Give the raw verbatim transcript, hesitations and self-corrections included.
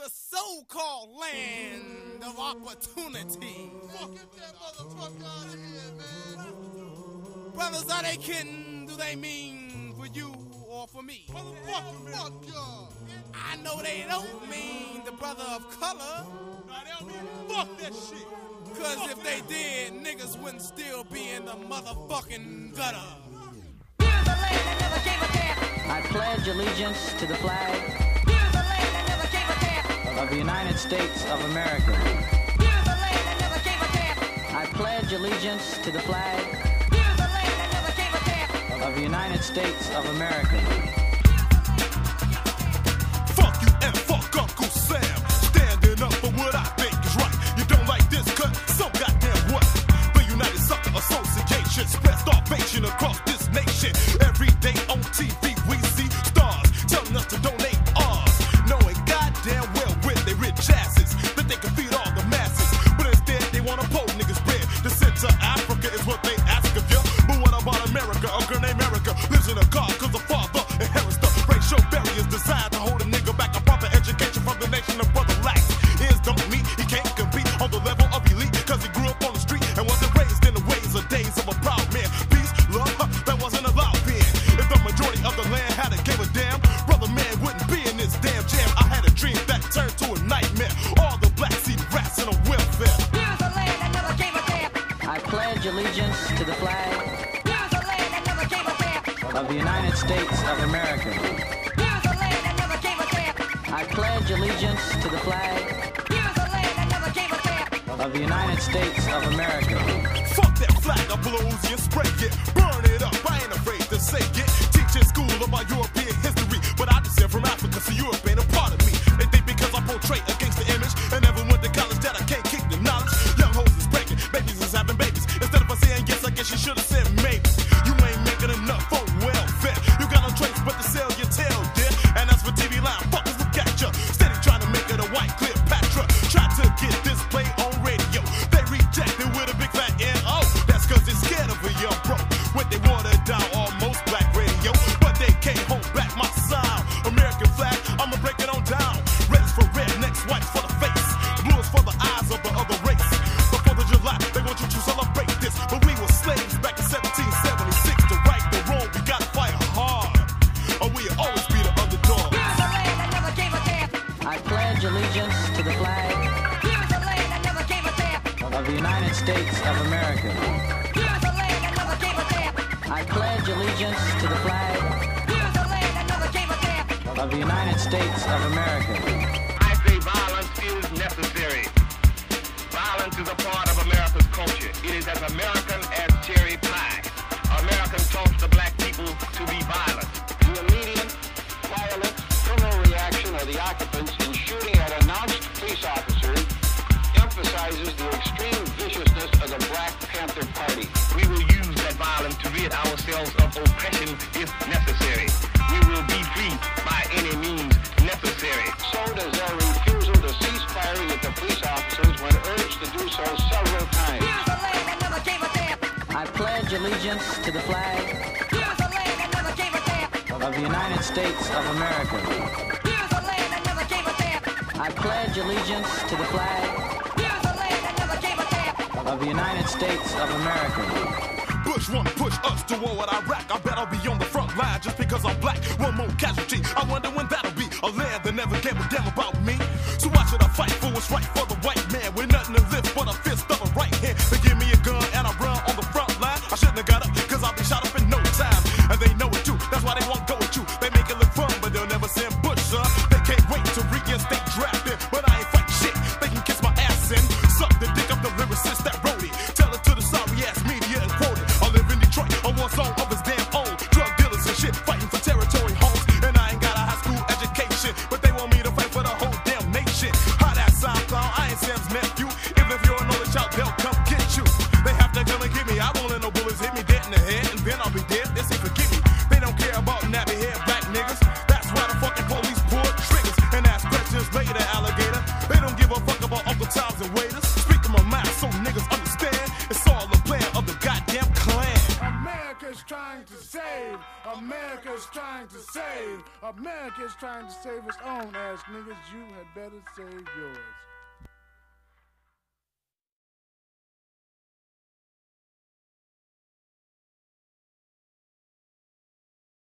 the so-called land of opportunity. Fuck, get that motherfucker out of here, man. Brothers, are they kidding? Do they mean for you or for me? Motherfucker, fuck y'all. I know they don't mean the brother of color. Nah, they don't mean fuck that shit. Cause fuck if they did, niggas wouldn't still be in the motherfucking gutter. Here's a land that never gave a damn. I pledge allegiance to the flag. Here's a land that never gave a damn. Of the United States of America. Here's a land that never gave a damn. I pledge allegiance to the flag. Here's a land that never gave a damn. Of the United States of America. Fuck you and fuck Uncle Sam. Standing up for what I think is right. You don't like this cut? So goddamn what? The United Sucker Association spread starvation across this nation. Every day on T V we see stars telling us to donate ours, knowing goddamn well where they rich asses that they can feed all the masses. But instead they wanna pull niggas bread. The center Africa is what they ask of you. But what about America? A girl named America lives in a car cause the father inherits the racial barriers designed to hold a nigga back. A proper education from the nation of brother lacks. His don't mean he can't compete on the level of elite cause he grew up on the street and wasn't raised in the ways or days of a proud man. Peace, love, huh, that wasn't allowed then. If the majority of the land had a gave a damn, brother man wouldn't be in this damn jam. I had a dream that turned to a nightmare. All the black seed rats in a welfare. Here's a land that never gave a damn. I pledge allegiance to the flag. Here's a land that never gave a damn. Of the United States of America. Here's a land that never gave a damn. I pledge allegiance to the flag. Here's a land that never gave a damn. Of the United States of America. Fuck that flag, I blows you and spray it. Burn it up, I ain't afraid to say it. Teach in school about European history, but I descend from Africa, so Europe ain't a part of me. They think because I portray against the image and never went to college that I can't keep the knowledge. Young hoes is breaking, babies is having babies. Instead of us saying yes, I guess you should have said maybe. You ain't making enough for welfare. You got no choice but to sell your tail, yeah. And as for T V line, fuckers look at ya. Steady trying to make it a white Cleopatra. Try to get this play on radio. They reject it with a big fat N O. That's cause they're scared of a young bro. When they water down almost black radio, but they can't hold back my sound. American flag, I'ma break it on down. Red is for red, next white for the face. Blue is for the eyes of the other race. The fourth of July, they want you to celebrate this. But we were slaves back in seventeen seventy-six. To right the wrong, we gotta fight hard, or we'll always be the underdog. Here's a land that never gave a damn. I pledge allegiance to the flag. Here's a land that never gave a damn. Of the United States of America. Here's a land that never gave a damn. I pledge allegiance to the flag. Here's a land that never gave a damn. Of the United States of America. I say violence is necessary. Violence is a part of America's culture. It is as American as cherry pie. Americans taught the black people to be violent. The immediate, violent, criminal reaction of the occupants in shooting at announced police officers emphasizes the extreme viciousness of the Black Panther Party. We will use that violence to rid ourselves of oppression if necessary. We will be free by any means necessary. So does their refusal to cease firing at the police officers when urged to do so several times. Here's a land that never gave a damn. I pledge allegiance to the flag. Here's a land that never gave a damn. Of the United States of America. Here's a land that never gave a damn. I pledge allegiance to the flag. Here's a land that never gave a damn. Of the United States of America. Bush wanna push us to war with Iraq. I bet I'll be on the front line just because I'm black. One more casualty. I wonder when that'll be. A land that never gave a damn about me. So why should I fight for what's right for the white man with nothing to lift but a fist of a right hand? They give me a gun and I run on the front line. I shouldn't have got up cause I'll be shot up in no time. And they know it too. That's why they won't go with you. They make it look fun but they'll never send Bush, son. They can't wait to reinstate drafting. But I ain't fighting shit. They can kiss my ass and suck the dick of the lyricist that wrote it. Tell it to the sorry ass media and quote it. I live in Detroit, a war zone of his damn own. Drug dealers and shit fighting for territory homes. And I ain't got a high school education, but they want me to fight for the America is trying to save its own ass niggas. You had better save yours.